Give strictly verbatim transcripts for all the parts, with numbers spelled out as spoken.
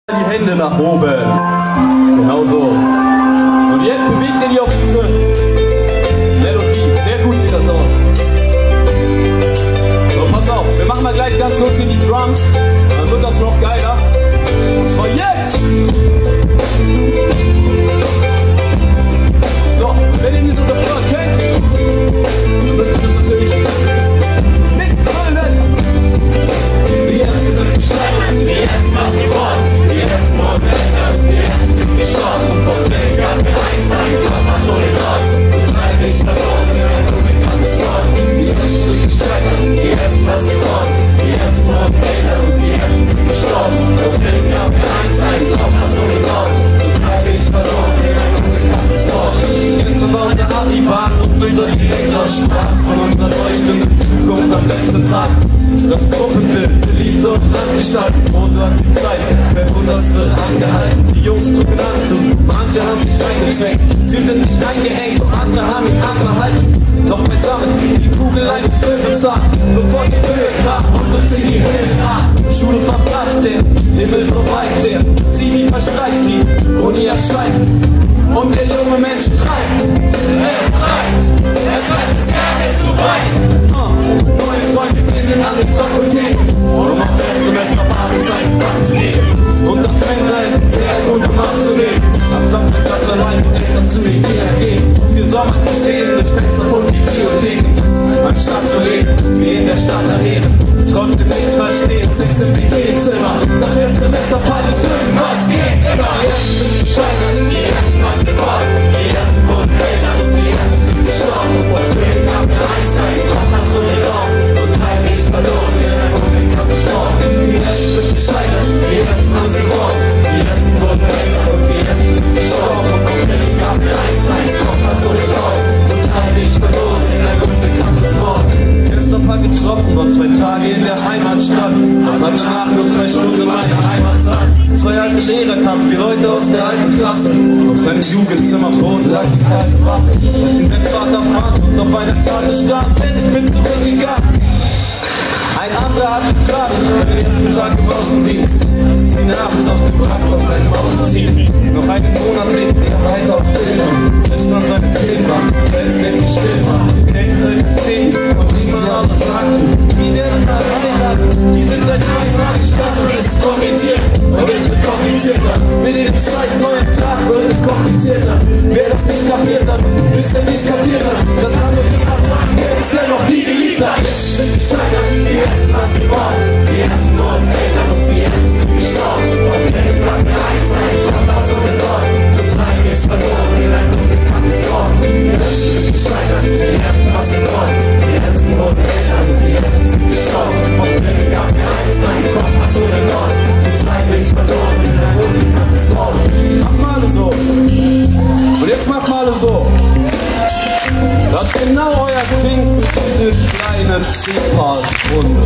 Die Hände nach oben. Genau so. Und jetzt bewegt ihr die auf diese Melodie. Sehr gut sieht das aus. So, pass auf. Wir machen mal gleich ganz kurz hier die Drums. Dann wird das noch geiler. Und zwar jetzt! So, wenn ihr diesen Refrain kennt, dann müsst ihr das natürlich mitgrölen. Die Ersten sind gescheitert, die Ersten was geworden. Die Ersten wurden älter, die Ersten sind gestorben. Und der gab mir eins, ein Gott, was soll in Ordnung? Zum Teil nicht verloren, in ein unbekanntes Wort. Die Ersten sind gescheitert, die Ersten was geworden. Die Ersten wurden älter und die Ersten sind gestorben. Und der gab mir eins, ein Gott, was soll in Ordnung? Zum Teil nicht verloren, in ein unbekanntes Wort. Gestern war unser Abi-Bahn und unser Direktor sprach von unserer leuchtenden Zukunft am letzten Tag. Das Gruppenbild, Geliebte und Landgestalten, Foto hat die Zeit, wer wundert's wird angehalten, die Jungs drücken Anzug, manche haben sich reingezwängt, fühlten sich eingeengt, doch andere haben ihn angehalten, doch beisammen, die Kugel eines Löwenzahn, bevor die Höhe kam und uns in die Höhe nahm. Schule verblasst, der Himmel so weit, der Zivi verstreicht, die Uni erscheint, und der junge Mensch treibt, er treibt, er treibt es gerne zu weit. Uh, neue Freunde finden an den Fakultäten, um auf Erstsemester Basis ein Fach zu geben. Und das Fenster ist sehr gut, um abzunehmen. Am Samstag das allein mit Eltern zu Ikea gehen. Für Sommer Museen durch Fenster von Bibliotheken. Anstatt zu leben, wie in der Stadt daneben. Trotzdem nichts verstehen, Sex im W G-Zimmer. Nach Erstsemester Partys irgendwas geht immer. Die Ersten sind gescheitert, die Ersten was geworden. Die Ersten wurden älter und die Ersten sind gestorben. Und Leben gab mir eins, ein Kopf nach so enorm. Und Teil nicht verloren, in ein unbekanntes Wort. Die Ersten sind gescheitert, die Ersten was geworden. Die Ersten wurden älter und die Ersten sind gestorben. Und Leben gab mir eins, ein Kopf nach so enorm. Zum Teil nicht verloren, in ein unbekanntes Wort. Gestern paar getroffen, war zwei Tage in der Heimatstadt. Doch hatte nach nur zwei Stunden meine Heimatsaal. Zwei alte Lehrer kamen, vier Leute aus der alten Klasse. Auf seinem Jugendzimmerboden lag die kalte Waffe. Als ihn sein Vater fand und auf einer Karte stand, ich bin zurückgegangen. Ein anderer hatte gerade seinen ersten Tag im Außendienst. Sie abends aus dem Wrack von seinem Auto ziehen. Noch einen Monat lebte er weiter auf Bildern. Bis dann seine Pillen waren, weil es nämlich still war. Das Pärchen seit zehn und niemand anderes sagte, die werden mal heiraten. Die sind seit zwei Tagen gestartet. Es ist kompliziert und es wird komplizierter. Mit jedem scheiß neuen Tag wird es komplizierter. Wer das nicht kapiert hat, bis er nicht kapiert hat, das kann doch jemand sagen, der bisher noch nie geliebt hat. Die Ersten sind gescheitert, die Ersten was geworden. Die Ersten wurden älter und die Ersten sind gestorben. Und der hat mir eins, ein Gott, was so geworden. Zum Teil ist verloren in ein unbekanntes Wort. Die Ersten sind gescheitert, die Ersten was geworden. Die Ersten wurden älter und die Ersten sind gestorben. Und der gab mir eins, ein Gott, was so geworden. Zum Teil ist verloren in ein unbekanntes Wort. Mach mal so. Und jetzt mach mal so. Das ist genau euer Ding für diese kleine C-Part-Runde.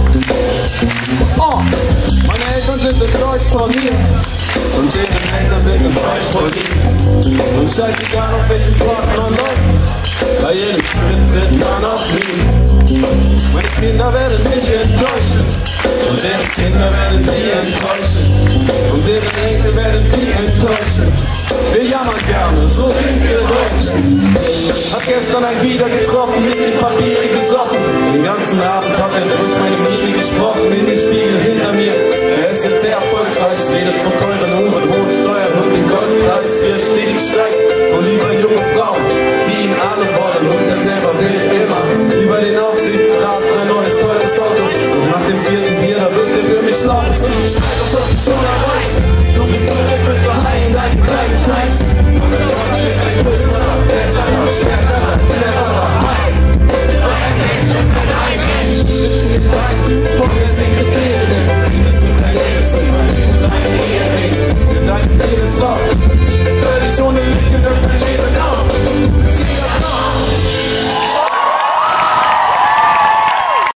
Oh, meine Eltern sind enttäuscht von mir und deren Eltern sind enttäuscht von dir. Und scheißegal auf welchen Pfad man läuft, bei jedem Schritt tritt man auf mich. Meine Kinder werden mich enttäuschen und deren Kinder werden die enttäuschen und deren Enkel werden die enttäuschen. Wir jammern gerne, so sind wir Deutschen. Hat gestern ein wieder getroffen, mit dem Papier gesoffen. Den ganzen Abend hat er durch meine Miene gesprochen, in den Spiegel hinter mir. Er ist jetzt sehr erfolgreich, redet von teuren Uhren, hohen Steuern und den Goldpreis hier stetig steigt. Und über junge Frauen, die ihn alle wollen und er selber will immer. Über den Aufsichtsrat sein neues teures Auto. Und nach dem vierten Bier, da wird er für mich laut.